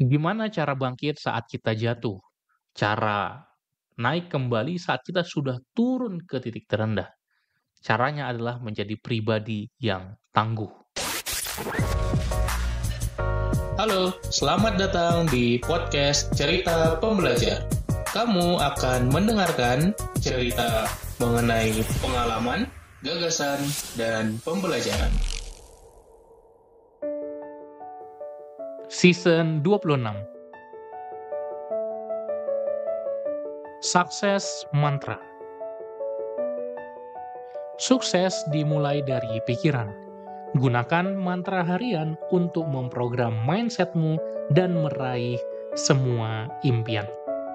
Gimana cara bangkit saat kita jatuh? Cara naik kembali saat kita sudah turun ke titik terendah. Caranya adalah menjadi pribadi yang tangguh. Halo, selamat datang di podcast Cerita Pembelajar. Kamu akan mendengarkan cerita mengenai pengalaman, gagasan, dan pembelajaran. Season 26. Sukses Mantra. Sukses dimulai dari pikiran. Gunakan mantra harian untuk memprogram mindsetmu dan meraih semua impian.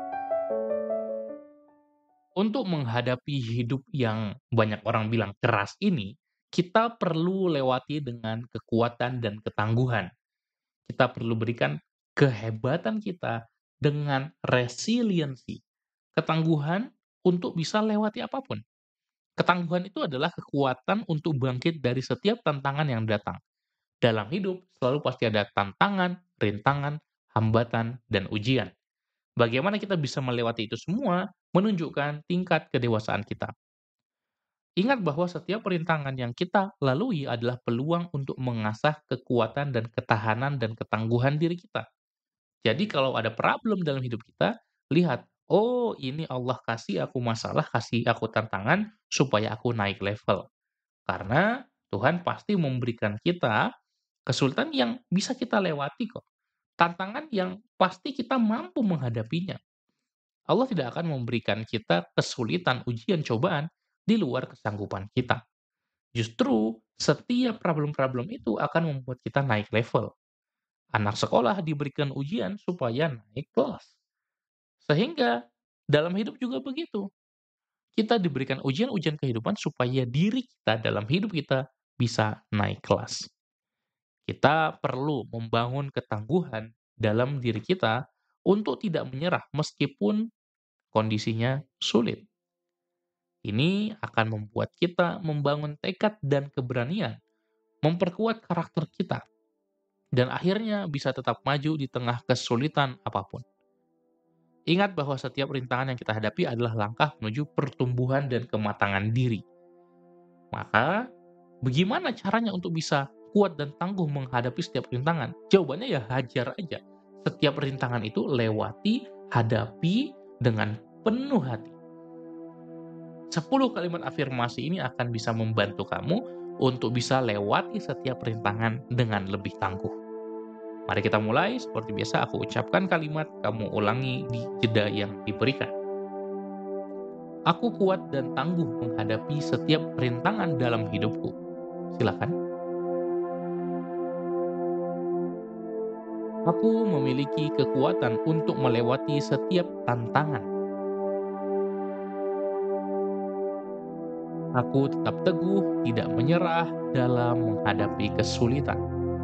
Untuk menghadapi hidup yang banyak orang bilang keras ini, kita perlu lewati dengan kekuatan dan ketangguhan. Kita perlu berikan kehebatan kita dengan resiliensi, ketangguhan untuk bisa lewati apapun. Ketangguhan itu adalah kekuatan untuk bangkit dari setiap tantangan yang datang. Dalam hidup selalu pasti ada tantangan, rintangan, hambatan, dan ujian. Bagaimana kita bisa melewati itu semua menunjukkan tingkat kedewasaan kita. Ingat bahwa setiap rintangan yang kita lalui adalah peluang untuk mengasah kekuatan dan ketahanan dan ketangguhan diri kita. Jadi kalau ada problem dalam hidup kita, lihat, oh ini Allah kasih aku masalah, kasih aku tantangan supaya aku naik level. Karena Tuhan pasti memberikan kita kesulitan yang bisa kita lewati kok. Tantangan yang pasti kita mampu menghadapinya. Allah tidak akan memberikan kita kesulitan, ujian, cobaan di luar kesanggupan kita. Justru setiap problem-problem itu akan membuat kita naik level. Anak sekolah diberikan ujian supaya naik kelas. Sehingga dalam hidup juga begitu. Kita diberikan ujian-ujian kehidupan supaya diri kita dalam hidup kita bisa naik kelas. Kita perlu membangun ketangguhan dalam diri kita untuk tidak menyerah meskipun kondisinya sulit. Ini akan membuat kita membangun tekad dan keberanian, memperkuat karakter kita, dan akhirnya bisa tetap maju di tengah kesulitan apapun. Ingat bahwa setiap rintangan yang kita hadapi adalah langkah menuju pertumbuhan dan kematangan diri. Maka, bagaimana caranya untuk bisa kuat dan tangguh menghadapi setiap rintangan? Jawabannya ya hajar aja. Setiap rintangan itu lewati, hadapi dengan penuh hati. 10 kalimat afirmasi ini akan bisa membantu kamu untuk bisa lewati setiap rintangan dengan lebih tangguh. Mari kita mulai, seperti biasa aku ucapkan kalimat, kamu ulangi di jeda yang diberikan. Aku kuat dan tangguh menghadapi setiap rintangan dalam hidupku. Silakan. Aku memiliki kekuatan untuk melewati setiap tantangan. Aku tetap teguh, tidak menyerah dalam menghadapi kesulitan.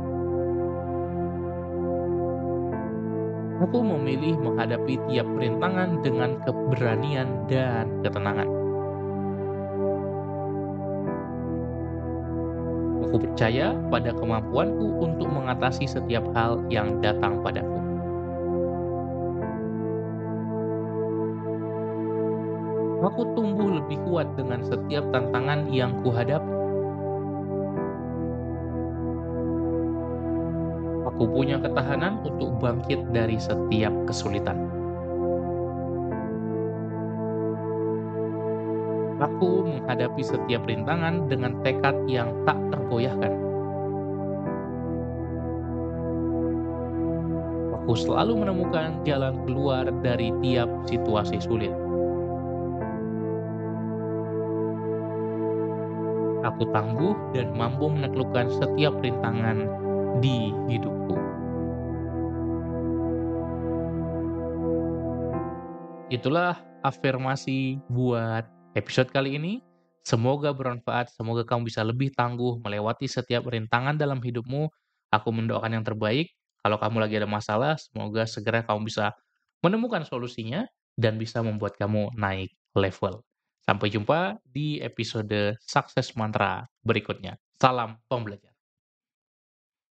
Aku memilih menghadapi tiap rintangan dengan keberanian dan ketenangan. Aku percaya pada kemampuanku untuk mengatasi setiap hal yang datang padaku. Aku tumbuh lebih kuat dengan setiap tantangan yang kuhadapi. Aku punya ketahanan untuk bangkit dari setiap kesulitan. Aku menghadapi setiap rintangan dengan tekad yang tak tergoyahkan. Aku selalu menemukan jalan keluar dari tiap situasi sulit. Aku tangguh dan mampu menaklukkan setiap rintangan di hidupku. Itulah afirmasi buat episode kali ini. Semoga bermanfaat, semoga kamu bisa lebih tangguh melewati setiap rintangan dalam hidupmu. Aku mendoakan yang terbaik. Kalau kamu lagi ada masalah, semoga segera kamu bisa menemukan solusinya dan bisa membuat kamu naik level. Sampai jumpa di episode Sukses Mantra berikutnya. Salam pembelajar.